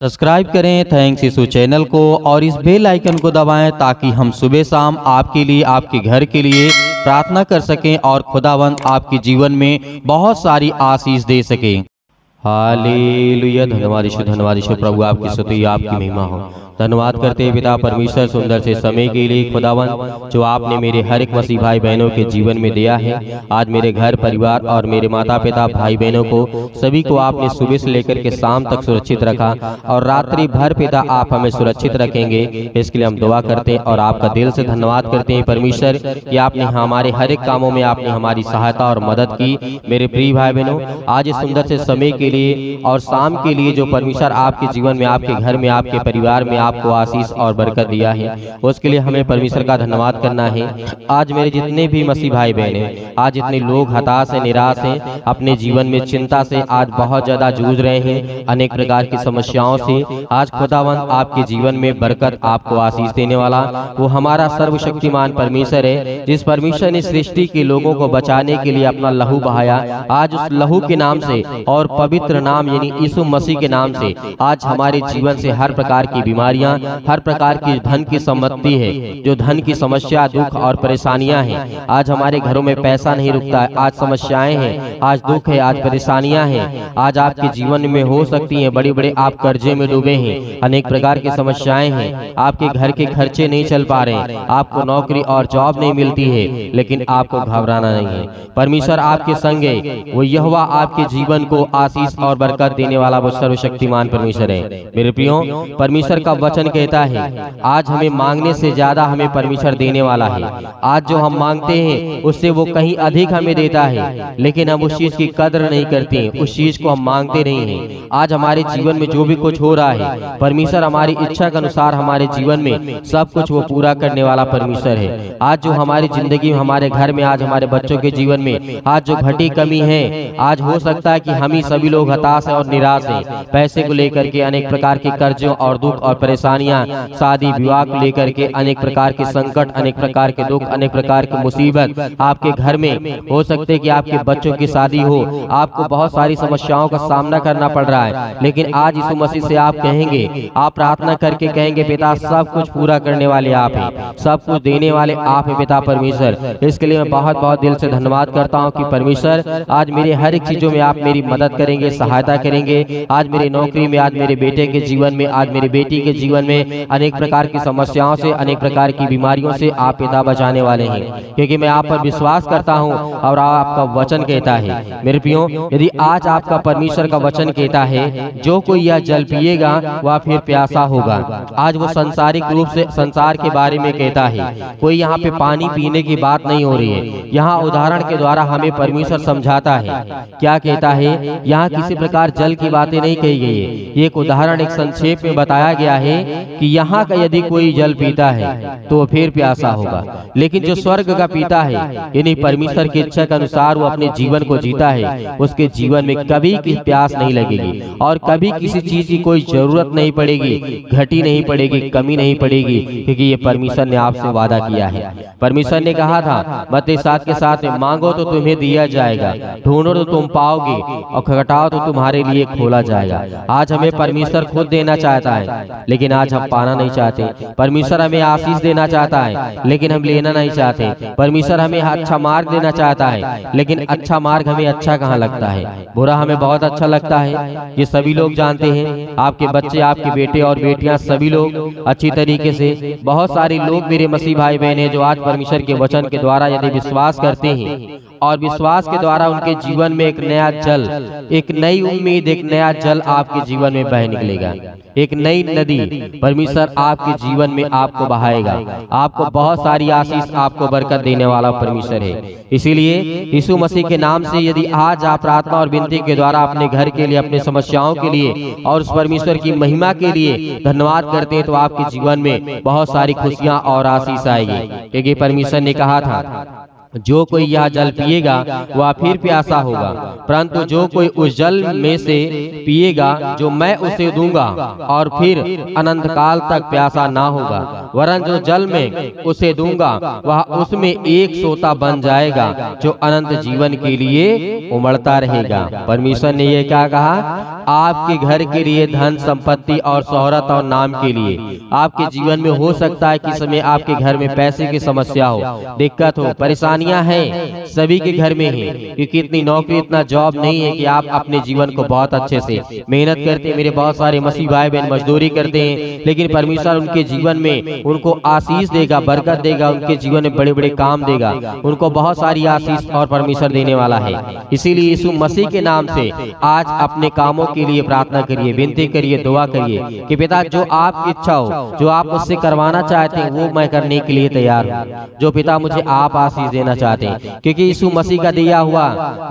Subscribe करें thanks यीशु channel को और इस बेल आइकन को दबाएं ताकि हम सुबह शाम आपके लिए आपके घर के लिए प्रार्थना कर सकें और खुदावंद आपके जीवन में बहुत सारी आशीष दे सके। हालेलुया। धन्यवाद यीशु प्रभु, आपकी स्तुति आपकी महिमा हो। धन्यवाद करते हैं पिता परमेश्वर सुंदर से समय के लिए खुदावंद जो आपने मेरे हर एक मसीह भाई बहनों के जीवन में दिया है। आज मेरे घर परिवार और मेरे माता पिता भाई बहनों को सभी को आपने सुबह से लेकर के शाम तक सुरक्षित रखा और रात्रि भर पिता आप हमें सुरक्षित रखेंगे। इसके लिए हम दुआ करते हैं और आपका दिल से धन्यवाद करते हैं परमेश्वर कि आपने हमारे हर एक कामों में आपने हमारी सहायता और मदद की। मेरे प्रिय भाई बहनों, आज इस सुंदर से समय के लिए और शाम के लिए जो परमेश्वर आपके जीवन में आपके घर में आपके परिवार में आपको आशीष और बरकत दिया है, उसके लिए हमें परमेश्वर का धन्यवाद करना है। आज मेरे जितने भी मसीह भाई बहन हैं, आज जितने लोग हताश हैं, निराश हैं, अपने जीवन में चिंता से आज बहुत ज्यादा जूझ रहे हैं, अनेक प्रकार की समस्याओं से, आज खुदावंद आपके जीवन में बरकत आपको आशीष देने वाला वो हमारा सर्वशक्तिमान परमेश्वर है, जिस परमेश्वर ने सृष्टि के लोगों को बचाने के लिए अपना लहू बहाया। आज उस लहू के नाम से और पवित्र नाम यानी यीशु मसीह के नाम से आज हमारे जीवन से हर प्रकार की बीमारियां, हर प्रकार की धन की संपत्ति है, जो धन की समस्या, दुख और परेशानियां हैं, आज हमारे घरों में पैसा नहीं रुकता है, आज समस्याएं हैं, आज दुख है, आज परेशानियां हैं, आज आपके जीवन में हो सकती हैं बड़े बड़े आप कर्जे में डूबे हैं, अनेक प्रकार की समस्याएं हैं, आपके घर के खर्चे नहीं चल पा रहे हैं, आपको नौकरी और जॉब नहीं मिलती है, लेकिन आपको घबराना नहीं है। परमेश्वर आपके संग है, वो यहोवा आपके जीवन को आशीष और बरकत देने वाला वो सर्वशक्तिमान परमेश्वर है। मेरे प्रियो, परमेश्वर का वचन कहता है आज हमें मांगने से ज्यादा हमें परमेश्वर देने वाला है। आज जो हम मांगते हैं उससे वो कहीं अधिक हमें देता है, लेकिन हम उस चीज की कदर नहीं करते हैं, उस चीज को हम मांगते नहीं हैं। आज हमारे जीवन में जो भी कुछ हो रहा है, परमेश्वर हमारी इच्छा के अनुसार हमारे जीवन में सब कुछ वो पूरा करने वाला परमेश्वर है। आज जो हमारी जिंदगी में, हमारे घर में, आज हमारे बच्चों के जीवन में आज जो घटी कमी है, आज हो सकता है कि हम ही सभी लोग हताश हैं और निराश हैं, पैसे को लेकर के अनेक प्रकार के कर्जों और दुख और परेशानियां, शादी विवाह को लेकर के अनेक प्रकार के संकट, अनेक प्रकार के दुख, अनेक प्रकार की मुसीबत आपके घर में हो सकते हैं कि आपके बच्चों की शादी हो, आपको बहुत सारी समस्याओं का सामना करना पड़ रहा है, लेकिन आज यीशु मसीह से आप कहेंगे, आप प्रार्थना करके कहेंगे पिता सब कुछ पूरा करने वाले आप हैं, सब कुछ देने वाले आप हैं पिता परमेश्वर। इसके लिए मैं बहुत बहुत दिल से धन्यवाद करता हूँ कि परमेश्वर आज मेरे हर एक चीजों में आप मेरी मदद करेंगे, सहायता करेंगे। आज मेरी नौकरी में, आज मेरे बेटे के जीवन में, आज मेरी बेटी के जीवन में अनेक प्रकार की समस्याओं से, अनेक प्रकार की बीमारियों से आप पिता बचाने वाले हैं, क्योंकि मैं आप पर विश्वास करता हूं और आपका वचन कहता है। मेरे प्रियो, यदि आज आपका परमेश्वर का वचन कहता है जो कोई यह जल पिएगा वह फिर प्यासा होगा। आज वो सांसारिक रूप से संसार के बारे में कहता है, कोई यहाँ पे पानी पीने की बात नहीं हो रही है। यहाँ उदाहरण के द्वारा हमें परमेश्वर समझाता है, क्या कहता है, यहाँ किसी प्रकार जल की बातें नहीं कही गई है, ये एक उदाहरण, एक संक्षेप में बताया गया है कि यहाँ का यदि कोई जल पीता है तो फिर प्यासा होगा, लेकिन जो स्वर्ग का पीता है यानी परमेश्वर की इच्छा के अनुसार वो अपने जीवन को जीता है, उसके जीवन में कभी की प्यास नहीं लगेगी और कभी किसी चीज की कोई जरूरत नहीं पड़ेगी, घटी नहीं पड़ेगी, कमी नहीं पड़ेगी, क्योंकि ये परमेश्वर ने आपसे वादा किया है। परमेश्वर ने कहा था मत्ती 7 के 7 में, मांगो तो तुम्हें दिया जाएगा, ढूंढो तो तुम पाओगे और खटखटाओ तो तुम्हारे लिए खोला जाएगा। आज हमें परमेश्वर खुद देना चाहता है, लेकिन आज हम पाना नहीं चाहते। परमेश्वर हमें आशीष देना चाहता है, लेकिन हम लेना नहीं चाहते। परमेश्वर हमें अच्छा मार्ग देना चाहता है, लेकिन अच्छा मार्ग हमें अच्छा कहाँ लगता है, बुरा हमें बहुत अच्छा लगता है। ये सभी लोग जानते हैं, आपके बच्चे, आपके बेटे और बेटियां सभी लोग अच्छी तरीके से, बहुत सारे लोग मेरे मसीह भाई बहन हैं जो आज परमेश्वर के वचन के द्वारा यदि विश्वास करते हैं और विश्वास के द्वारा उनके जीवन में एक नया जल, एक नई उम्मीद, एक नया जल आपके जीवन में बह निकलेगा, एक नई नदी परमेश्वर आपके जीवन में आपको बहाएगा। आपको बहुत सारी आशीष, आपको बरकत देने वाला परमेश्वर है। इसीलिए यीशु मसीह के नाम से यदि आज आप प्रार्थना और विनती के द्वारा अपने घर के लिए, अपने समस्याओं के लिए और उस परमेश्वर की महिमा के लिए धन्यवाद करते हैं, तो आपके जीवन में बहुत सारी खुशियां और आशीष आएगी, क्योंकि परमेश्वर ने कहा था जो कोई यह जल पिएगा वह फिर प्यासा होगा, परंतु जो कोई उस जल में से पिएगा जो मैं उसे दूंगा और फिर अनंत काल तक प्यासा ना होगा, वरन जो जल में उसे दूंगा वह उसमें एक सोता बन जाएगा जो अनंत जीवन के लिए उमड़ता रहेगा। परमेश्वर ने यह क्या कहा? आपके घर के लिए, धन संपत्ति और शोहरत और नाम के लिए। आपके जीवन में हो सकता है कि समय आपके घर में पैसे की समस्या हो, दिक्कत हो, परेशानियां हैं, सभी के घर में है, क्योंकि इतनी नौकरी, इतना जॉब नहीं है कि आप अपने जीवन को बहुत अच्छे से मेहनत करते हैं। मेरे बहुत सारे मसीह भाई बहन मजदूरी करते हैं, लेकिन परमेश्वर उनके जीवन में उनको आशीष देगा, बरकत देगा, उनके जीवन में बड़े बड़े काम देगा, उनको बहुत सारी आशीष और परमेश्वर देने वाला है। इसीलिए यीशु मसीह के नाम से आज अपने कामों के लिए प्रार्थना करिए, विनती करिए, दुआ करिए कि पिता जो आपकी इच्छा हो, जो आप मुझसे करवाना चाहते हैं वो मैं करने के लिए तैयार हूँ। जो पिता मुझे आप आशीष देना चाहते हैं, क्योंकि यीशु मसीह का दिया हुआ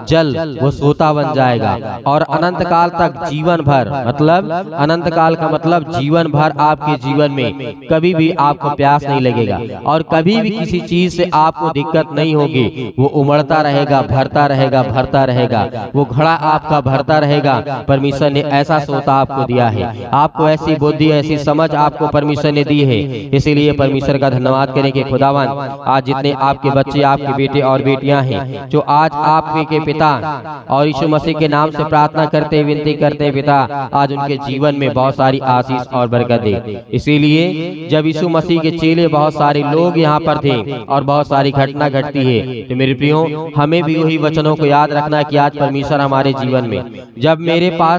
जल वो सोता बन जाएगा और अनंत काल तक जीवन भर, मतलब अनंत काल का मतलब जीवन भर आपके जीवन में कभी भी आपको प्यास नहीं लगेगा और कभी भी किसी चीज से आपको दिक्कत नहीं होगी। वो उमड़ता रहेगा, भरता रहेगा, भरता रहेगा, वो घड़ा आपका भरता रहेगा। परमेश्वर ने ऐसा सोता आपको दिया है, आपको ऐसी बुद्धि, ऐसी समझ आपको परमेश्वर ने दी है। इसीलिए परमेश्वर का धन्यवाद करें कि खुदावन आज जितने आपके बच्चे, आपके बेटे और बेटियां हैं जो आज आपके पिता और यीशु मसीह के नाम से प्रार्थना करते, विनती करते, पिता आज उनके जीवन में बहुत सारी आशीष और बरकत दे। इसीलिए जब यीशु मसीह के चेले बहुत सारे लोग यहाँ पर थे और बहुत सारी घटना घटती है, तो मेरे प्रियो हमें भी वही वचनों को याद रखना कि आज परमेश्वर हमारे जीवन में, जब मेरे पास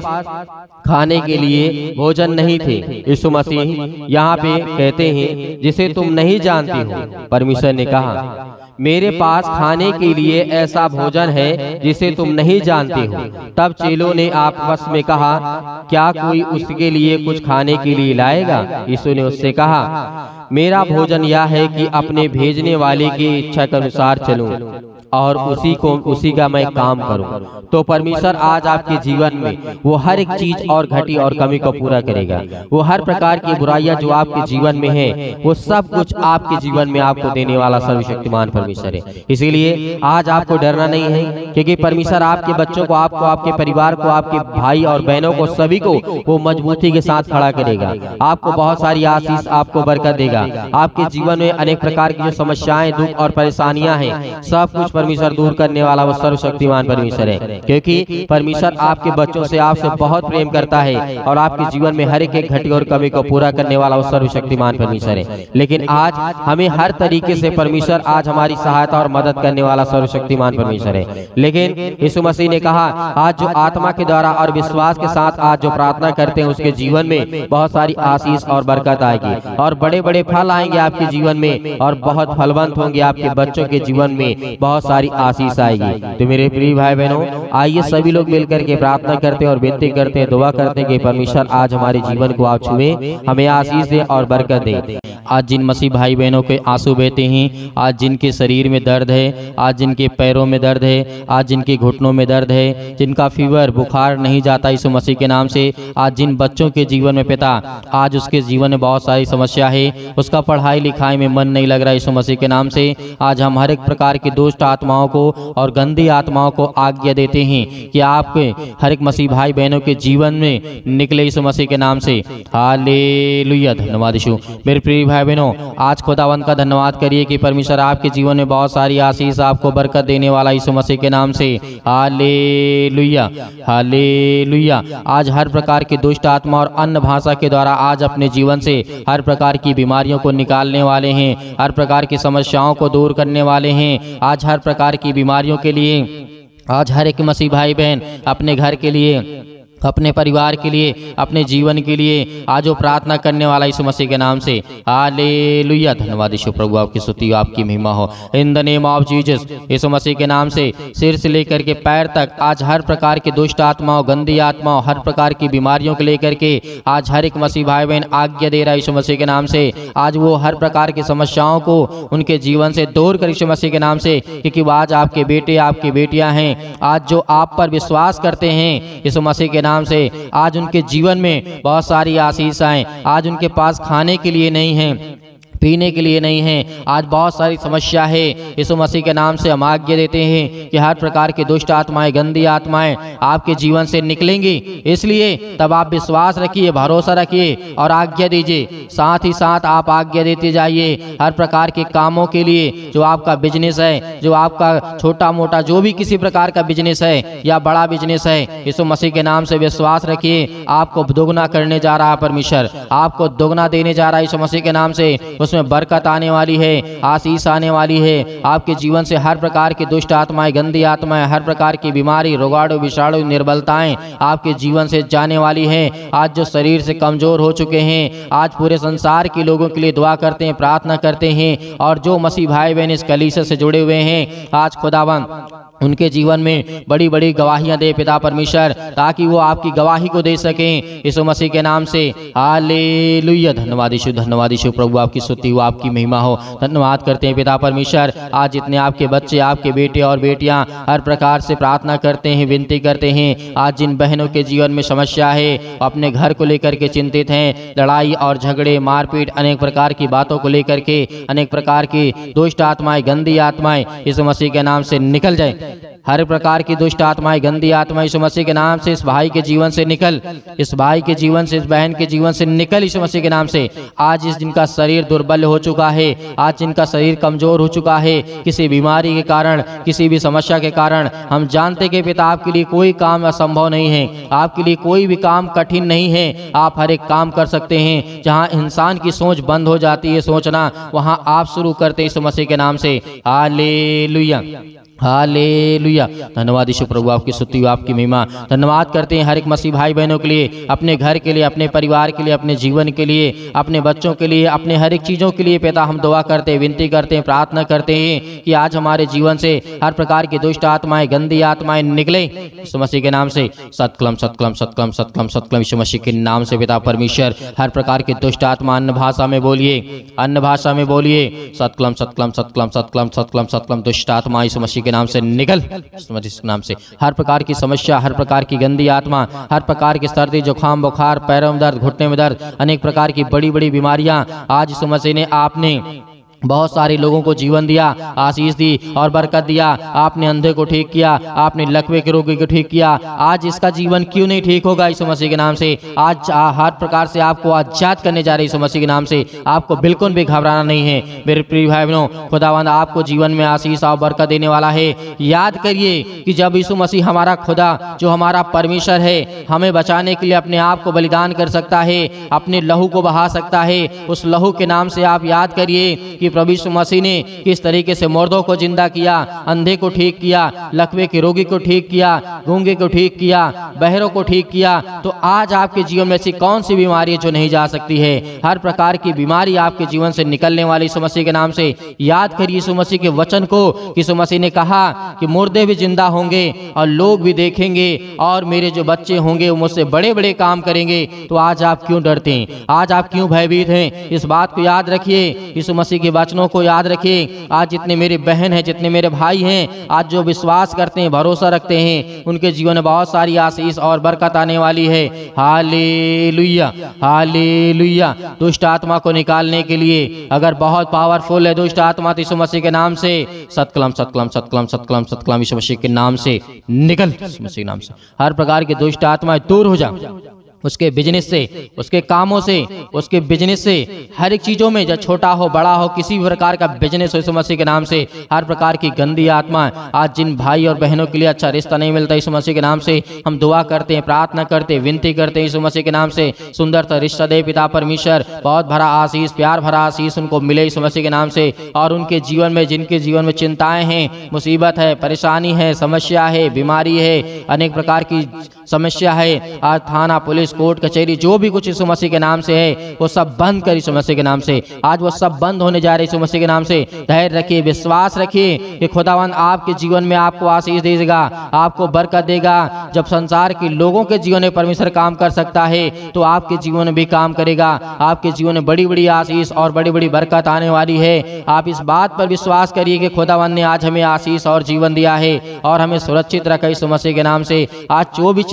खाने के लिए भोजन नहीं थे, यीशु मसीह यहाँ पे कहते हैं जिसे तुम नहीं जानते हो, परमेश्वर ने कहा मेरे पास खाने के लिए ऐसा भोजन है जिसे तुम नहीं जानते हो। तब चेलों ने आपस में कहा क्या कोई उसके लिए कुछ खाने के लिए लाएगा? यीशु ने उससे कहा मेरा भोजन यह है कि अपने भेजने वाले की इच्छा के अनुसार चलूं और उसी का मैं काम करूं। तो परमेश्वर आज आपके जीवन में वो हर एक चीज और घटी और कमी को पूरा करेगा। वो हर प्रकार की बुराइयां जो आपके जीवन में है वो सब कुछ आपके जीवन में आपको देने वाला सर्वशक्तिमान परमेश्वर है। इसीलिए आज आपको डरना नहीं है, क्योंकि परमेश्वर आपके बच्चों को, आपको, आपके परिवार को, आपके भाई और बहनों को, सभी को वो मजबूती के साथ खड़ा करेगा। आपको बहुत सारी आशीष, आपको बरकत देगा। आपके जीवन में अनेक प्रकार की जो समस्याएं, दुख और परेशानियां हैं, सब कुछ परमेश्वर दूर करने वाला वो सर्वशक्तिमान परमेश्वर है, क्योंकि परमेश्वर आपके बच्चों से, आपसे बहुत प्रेम करता है और आपके जीवन में हर एक घटी और कमी को पूरा करने वाला वो सर्वशक्तिमान परमेश्वर है। लेकिन आज हमें हर तरीके से परमेश्वर आज हमारी सहायता और मदद करने वाला सर्वशक्तिमान परमेश्वर है। लेकिन यीशु मसीह ने कहा आज जो आत्मा के द्वारा और विश्वास के साथ आज जो प्रार्थना करते हैं उसके जीवन में बहुत सारी आशीष और बरकत आएगी और बड़े बड़े फल आएंगे आपके जीवन में और बहुत फलवंत होंगे। आपके बच्चों के जीवन में बहुत सारी आशीष आएगी। तो मेरे प्रिय भाई बहनों, आइए सभी लोग मिलकर के प्रार्थना करते हैं और विनती करते हैं, दुआ करते हैं कि परमेश्वर आज हमारे जीवन को आप छुए, हमें आशीष दे और बरकत दे। आज जिन मसीह भाई बहनों के आंसू बहते हैं, आज जिनके शरीर में दर्द है, आज जिनके पैरों में दर्द है, आज जिनके घुटनों में दर्द है, जिनका फीवर, बुखार नहीं जाता यीशु मसीह के नाम से, आज जिन बच्चों के जीवन में पिता आज उसके जीवन में बहुत सारी समस्या है, उसका पढ़ाई लिखाई में मन नहीं लग रहा यीशु मसीह के नाम से, आज हम हर एक प्रकार की दुष्ट आत्माओं को और गंदी आत्माओं को आज्ञा देते हैं कि आपके हर एक मसीह भाई बहनों के जीवन में निकले यीशु मसीह के नाम से। हालेलुया, धन्यवाद यीशु। मेरे प्रिय भाई बहनों, आज खुदावंद का धन्यवाद करिए कि परमेश्वर आपके जीवन में बहुत सारी आशीष, आपको बरकत देने वाला यीशु मसीह के नाम से। Hallelujah, hallelujah. आज हर प्रकार की दुष्ट आत्मा और अन्य भाषा के द्वारा आज अपने जीवन से हर प्रकार की बीमारियों को निकालने वाले हैं, हर प्रकार की समस्याओं को दूर करने वाले हैं। आज हर प्रकार की बीमारियों के लिए आज हर एक मसीह भाई बहन अपने घर के लिए, अपने परिवार के लिए, अपने जीवन के लिए आज वो प्रार्थना करने वाला यीशु मसीह के नाम से। हालेलुया, धन्यवाद यीशु प्रभु, आपकी स्तुति, आपकी महिमा हो in the name of Jesus. यीशु मसीह के नाम से सिर से लेकर के पैर तक आज हर प्रकार की दुष्ट आत्माओं, गंदी आत्माओं, हर प्रकार की बीमारियों को लेकर के आज हर एक मसीह भाई बहन आज्ञा दे रहा है यीशु मसीह के नाम से। आज वो हर प्रकार की समस्याओं को उनके जीवन से दूर कर यीशु मसीह के नाम से, क्योंकि वो आज आपके बेटे, आपकी बेटियां हैं आज जो आप पर विश्वास करते हैं यीशु मसीह के नाम से। आज उनके जीवन में बहुत सारी आशीष आए। आज उनके पास खाने के लिए नहीं है, पीने के लिए नहीं है। आज बहुत सारी समस्या है। यीशु मसीह के नाम से हम आज्ञा देते हैं कि हर प्रकार की दुष्ट आत्माएं, गंदी आत्माएं आपके जीवन से निकलेंगी। इसलिए तब आप विश्वास रखिए, भरोसा रखिए और आज्ञा दीजिए। साथ ही साथ आप आज्ञा देते जाइए हर प्रकार के कामों के लिए। जो आपका बिजनेस है, जो आपका छोटा मोटा जो भी किसी प्रकार का बिजनेस है या बड़ा बिजनेस है, यीशु मसीह के नाम से विश्वास रखिए। आपको दोगुना करने जा रहा है परमेश्वर, आपको दोगुना देने जा रहा है यीशु मसीह के नाम से। उसमें बरकत आने वाली है, आशीष आने वाली है। आपके जीवन से हर प्रकार की दुष्ट आत्माएं, गंदी आत्माएं, हर प्रकार की बीमारी, रोगाणु, विषाणु, निर्बलताएं आपके जीवन से जाने वाली हैं। आज जो शरीर से कमजोर हो चुके हैं, आज पूरे संसार के लोगों के लिए दुआ करते हैं, प्रार्थना करते हैं। और जो मसीह भाई बहन इस कलीसिया से जुड़े हुए हैं, आज खुदावंद उनके जीवन में बड़ी बड़ी गवाहियां दे पिता परमेश्वर, ताकि वो आपकी गवाही को दे सकें यीशु मसीह के नाम से। हालेलुया। धन्यवाद यीशु, धन्यवाद यीशु। प्रभु आपकी स्तुति हो, आपकी महिमा हो। धन्यवाद करते हैं पिता परमेश्वर। आज जितने आपके बच्चे, आपके बेटे और बेटियां हर प्रकार से प्रार्थना करते हैं, विनती करते हैं, आज जिन बहनों के जीवन में समस्या है, अपने घर को लेकर के चिंतित हैं, लड़ाई और झगड़े, मारपीट, अनेक प्रकार की बातों को लेकर के, अनेक प्रकार की दुष्ट आत्माएं, गंदी आत्माएं यीशु मसीह के नाम से निकल जाए। हर प्रकार की दुष्ट आत्माएं, गंदी आत्माएं यीशु मसीह के नाम से इस भाई के जीवन से निकल, इस भाई के जीवन से, इस बहन के जीवन से निकल यीशु मसीह के नाम से। आज इस जिनका शरीर दुर्बल हो चुका है, आज जिनका शरीर कमजोर हो चुका है किसी बीमारी के कारण, किसी भी समस्या के कारण, हम जानते कि पिता आपके लिए कोई काम असंभव नहीं है, आपके लिए कोई भी काम कठिन नहीं है। आप हर एक काम कर सकते हैं। जहाँ इंसान की सोच बंद हो जाती है सोचना, वहाँ आप शुरू करते हैं यीशु मसीह के नाम से। Hallelujah, hallelujah. धन्यवाद यीशु। प्रभु आपकी स्तुति हो, आपकी महिमा। धन्यवाद करते हैं हर एक मसीह भाई बहनों के लिए, अपने घर के लिए, अपने परिवार के लिए, अपने जीवन के लिए, अपने बच्चों के लिए, अपने हर एक चीज़ों के लिए पिता हम दुआ करते हैं, विनती करते हैं, प्रार्थना करते हैं कि आज हमारे जीवन से हर प्रकार की दुष्ट आत्माएं, गंदी आत्माएं निकले यीशु मसीह के नाम से। सतकलम सतकलम सतकलम सतकलम सतकलम यीशु मसीह के नाम से पिता परमेश्वर। हर प्रकार की दुष्ट आत्मा अन्य भाषा में बोलिए, अन्य भाषा में बोलिए। सतकलम सतकलम सतकलम सतकलम सतकलम सतकलम दुष्ट आत्मा यीशु मसीह के नाम से निकल, इस नाम से। हर प्रकार की समस्या, हर प्रकार की गंदी आत्मा, हर प्रकार की सर्दी, जुकाम, बुखार, पैरों में दर्द, घुटने में दर्द, अनेक प्रकार की बड़ी बड़ी बीमारियां, आज यीशु मसीह ने आपने बहुत सारे लोगों को जीवन दिया, आशीष दी और बरकत दिया। आपने अंधे को ठीक किया, आपने लकवे के रोगी को ठीक किया। आज इसका जीवन क्यों नहीं ठीक होगा यीशु मसीह के नाम से। आज हर प्रकार से आपको आजाद करने जा रहे यीशु मसीह के नाम से। आपको बिल्कुल भी घबराना नहीं है मेरे प्रिय भाई बहनों। खुदावंद आपको जीवन में आशीष और बरकत देने वाला है। याद करिए कि जब यीशु मसीह हमारा खुदा, जो हमारा परमेश्वर है, हमें बचाने के लिए अपने आप को बलिदान कर सकता है, अपने लहू को बहा सकता है, उस लहू के नाम से आप याद करिए कि प्रभु यीशु मसीह ने किस तरीके से मुर्दों को जिंदा किया, अंधे को ठीक किया, लकवे के रोगी को ठीक किया, गूंगे को ठीक किया, बहरों को ठीक किया। तो आज आपके जीवन में ऐसी कौन सी बीमारी है जो नहीं जा सकती है। हर प्रकार की बीमारी आपके जीवन से निकलने वाली यीशु मसीह के नाम से। याद करिए यीशु मसीह के वचन को। यीशु मसीह ने कहा कि मुर्दे भी जिंदा होंगे और लोग भी देखेंगे और मेरे जो बच्चे होंगे वो मुझसे बड़े बड़े काम करेंगे। तो आज आप क्यों डरते हैं, आज आप क्यों भयभीत हैं। इस बात को याद रखिए, यीशु मसीह के वचनों को याद रखिए। आज जितने मेरे बहन हैं, जितने मेरे भाई हैं, आज जो विश्वास करते हैं, भरोसा रखते हैं, उनके जीवन में बहुत सारी आशीष और बरकत आने वाली है। Hallelujah, hallelujah. दुष्ट आत्मा को निकालने के लिए अगर बहुत पावरफुल है दुष्ट आत्मा, तो यीशु मसीह के नाम से सतकलम सतकलम सतकलम सतकलम सतकलम यीशु मसीह के नाम से निकल, यीशु मसीह के नाम से। हर प्रकार की दुष्ट आत्माएं दूर हो जा, उसके बिजनेस से, उसके कामों से, उसके बिजनेस से, हर एक चीज़ों में, जब छोटा हो बड़ा हो, किसी भी प्रकार का बिजनेस हो, यीशु मसीह के नाम से हर प्रकार की गंदी आत्मा, आज जिन भाई और बहनों के लिए अच्छा रिश्ता नहीं मिलता, यीशु मसीह के नाम से हम दुआ करते हैं, प्रार्थना करते हैं, विनती करते हैं यीशु मसीह के नाम से। सुंदर सा रिश्ता दे पिता परमेश्वर, बहुत भरा आशीष, प्यार भरा आशीष उनको मिले यीशु मसीह के नाम से। और उनके जीवन में, जिनके जीवन में चिंताएं हैं, मुसीबत है, परेशानी है, समस्या है, बीमारी है, अनेक प्रकार की समस्या है, आज थाना, पुलिस, कोर्ट कचहरी, जो भी कुछ यीशु मसीह के नाम से है वो सब बंद कर यीशु मसीह के नाम से। आज वो सब बंद होने जा रहे यीशु मसीह के नाम से। धैर्य रखिए, विश्वास रखिए कि खुदावंद आपके जीवन में आपको आशीष देगा, आपको बरकत देगा। जब संसार के लोगों के जीवन में परमेश्वर काम कर सकता है तो आपके जीवन में भी काम करेगा। आपके जीवन में बड़ी बड़ी आशीष और बड़ी बड़ी बरकत आने वाली है। आप इस बात पर विश्वास करिए कि खुदावंद ने आज हमें आशीष और जीवन दिया है और हमें सुरक्षित रखा यीशु मसीह के नाम से। आज जो भी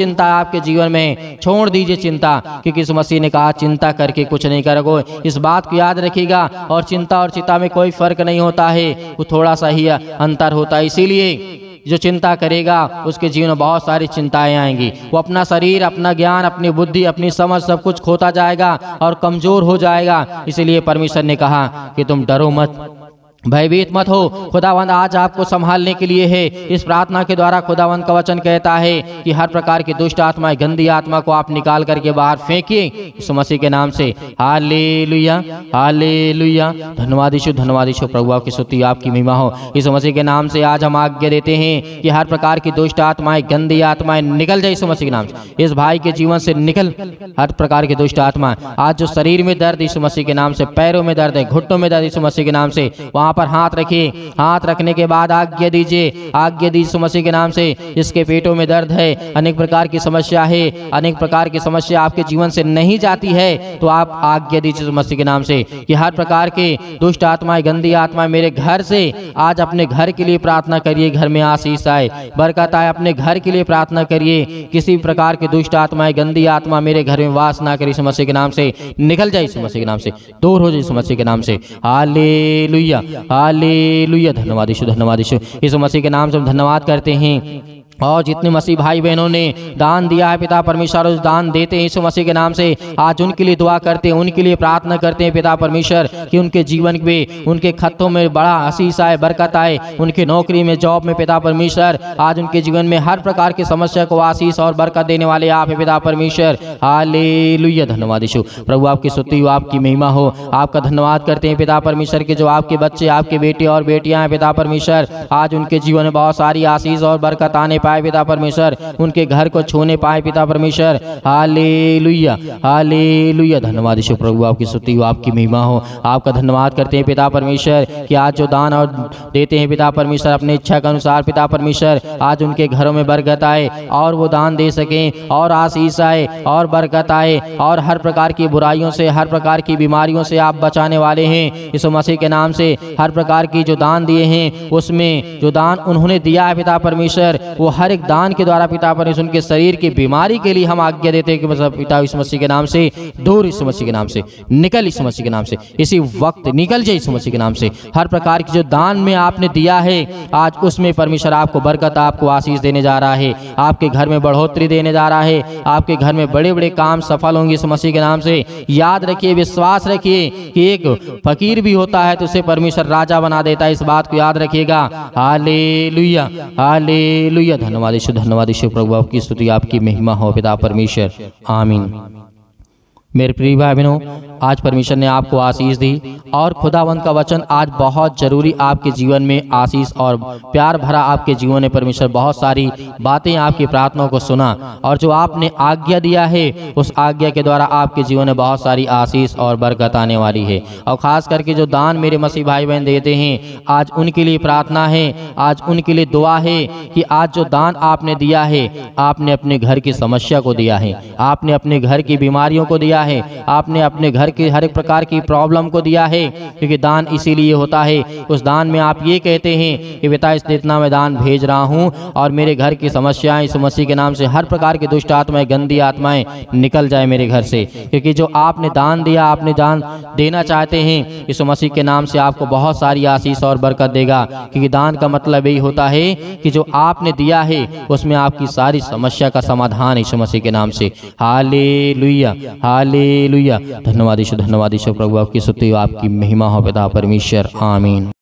चिंता आपके जीवन में, छोड़ दीजिए चिंता, क्योंकि यीशु मसीह ने कहा चिंता करके कुछ नहीं करोगे। इस बात को याद रखिएगा। और चिंता और चिंता में कोई फर्क नहीं होता है, वो थोड़ा सा ही अंतर होता है। इसीलिए जो चिंता करेगा उसके जीवन में बहुत सारी चिंताएं आएंगी। वो अपना शरीर, अपना ज्ञान, अपनी बुद्धि, अपनी समझ सब कुछ खोता जाएगा और कमजोर हो जाएगा। इसीलिए परमेश्वर ने कहा कि तुम डरो मत, भयभीत मत हो। खुदावंद आज आपको संभालने के लिए है। इस प्रार्थना के द्वारा खुदावंद का वचन कहता है कि हर प्रकार की दुष्ट आत्मा, गंदी आत्मा को आप निकाल करके बाहर फेंकिए यीशु मसीह के नाम से। Hallelujah, hallelujah. धन्यवाद यीशु, धन्यवाद यीशु। प्रभु आपकी स्तुति, आपकी महिमा हो। यीशु मसीह के नाम से आज हम आज्ञा देते हैं कि हर प्रकार की दुष्ट आत्माएं, गंदी आत्माएं निकल जाए यीशु मसीह के नाम से। इस भाई के जीवन से निकल हर प्रकार की दुष्ट आत्मा। आज जो शरीर में दर्द यीशु मसीह के नाम से, पैरों में दर्द है, घुटनों में दर्द यीशु मसीह के नाम से, वहां पर हाथ रखिए। हाथ रखने के बाद आज्ञा दीजिए, आज्ञा दीजिए यीशु मसीह के नाम से। इसके पेटों में दर्द है, अनेक प्रकार की समस्या है, अनेक प्रकार की समस्या आपके जीवन से नहीं जाती है, तो आप आज्ञा दीजिए यीशु मसीह के नाम से कि हर प्रकार के दुष्ट आत्माएं, गंदी आत्माएं मेरे घर से आज अपने घर के लिए प्रार्थना करिए। घर में आशीष आए, बरकत आए। अपने घर के लिए प्रार्थना करिए। किसी प्रकार की दुष्ट आत्माएं, गंदी आत्मा मेरे घर में वास ना करे यीशु मसीह के नाम से। निकल जाए यीशु मसीह के नाम से, दूर हो जाए यीशु मसीह के नाम से। Hallelujah, hallelujah. धन्यवाद यीशु, धन्यवाद यीशु। यीशु मसीह के नाम से हम धन्यवाद करते हैं। और जितने मसीह भाई बहनों ने दान दिया है पिता परमेश्वर, उस दान देते हैं यीशु मसीह के नाम से। आज उनके लिए दुआ करते हैं, उनके लिए प्रार्थना करते हैं पिता परमेश्वर कि उनके जीवन में, उनके खतों में बड़ा आशीष आए, बरकत आए। उनके नौकरी में, जॉब में पिता परमेश्वर आज उनके जीवन में हर प्रकार की समस्या को आशीष और बरकत देने वाले आप है पिता परमेश्वर। हालेलुया, धन्यवाद यीशु। प्रभु आपकी स्तुति हो, आपकी महिमा हो। आपका धन्यवाद करते हैं पिता परमेश्वर के जो आपके बच्चे, आपके बेटे और बेटियां हैं पिता परमेश्वर, आज उनके जीवन में बहुत सारी आशीष और बरकत आने पाए पिता परमेश्वर, उनके घर को छूने पाए पिता परमेश्वर। Hallelujah, hallelujah. धन्यवाद यीशु। प्रभु आपकी स्तुति हो, आपकी महिमा हो। आपका धन्यवाद करते हैं पिता परमेश्वर कि आज जो दान और देते हैं पिता परमेश्वर अपनी इच्छा के अनुसार पिता परमेश्वर, आज उनके घरों में बरकत आए और वो दान दे सकें और आशीष आए और बरकत आए और हर प्रकार की बुराइयों से, हर प्रकार की बीमारियों से आप बचाने वाले हैं यीशु मसीह के नाम से। हर प्रकार की जो दान दिए हैं, उसमें जो दान उन्होंने दिया है पिता परमेश्वर, वो हर एक दान के द्वारा पिता परमेश्वर उनके शरीर की बीमारी के लिए हम आज्ञा देते हैं कि मतलब पिता यीशु मसीह के नाम से दूर, यीशु मसीह के नाम से निकल, यीशु मसीह के नाम से इसी वक्त निकल जाए यीशु मसीह के नाम से। हर प्रकार की जो दान में आपने दिया है, आज उसमें परमेश्वर आपको बरकत, आपको आशीष देने जा रहा है। आपके घर में बढ़ोतरी देने जा रहा है। आपके घर में बड़े बड़े काम सफल होंगे यीशु मसीह के नाम से। याद रखिए, विश्वास रखिए कि एक फकीर भी होता है तो उसे परमेश्वर राजा बना देता है। इस बात को याद रखिएगा। Hallelujah, hallelujah. धन्यवाद यीशु, धन्यवाद यीशु। प्रभु आपकी स्तुति, आपकी महिमा हो पिता परमेश्वर। आमीन। मेरे प्रिय भाई बहनों, आज परमेश्वर ने आपको आशीष दी और खुदावंत का वचन आज बहुत जरूरी आपके जीवन में आशीष और प्यार भरा आपके जीवन में परमेश्वर बहुत सारी बातें आपकी प्रार्थनाओं को सुना और जो आपने आज्ञा दिया है उस आज्ञा के द्वारा आपके जीवन में बहुत सारी आशीष और बरकत आने वाली है। और खास करके जो दान मेरे मसीह भाई बहन देते हैं, आज उनके लिए प्रार्थना है, आज उनके लिए दुआ है कि आज जो दान आपने दिया है, आपने अपने घर की समस्या को दिया है, आपने अपने घर की बीमारियों को दिया है, आपने अपने घर की हर एक प्रकार की प्रॉब्लम को दिया है। क्योंकि दान इसीलिए होता है, उस दान में आप ये कहते हैं कि बेटा इतना मैं दान भेज रहा हूँ और मेरे घर की समस्याएं यीशु मसीह के नाम से, हर प्रकार की दुष्ट आत्माएं, गंदी आत्माएं निकल जाए मेरे घर से। क्योंकि जो आपने दान दिया, आपने दान देना चाहते हैं, यीशु मसीह के नाम से आपको बहुत सारी आशीष और बरकत देगा। क्योंकि दान का मतलब यही होता है कि जो आपने दिया है उसमें आपकी सारी समस्या का समाधान यीशु मसीह के नाम से। Hallelujah, hallelujah. धन्यवाद यीशु, धन्यवाद यीशु। प्रभु आपकी स्तुति, आपकी महिमा हो पिता परमेश्वर। आमीन।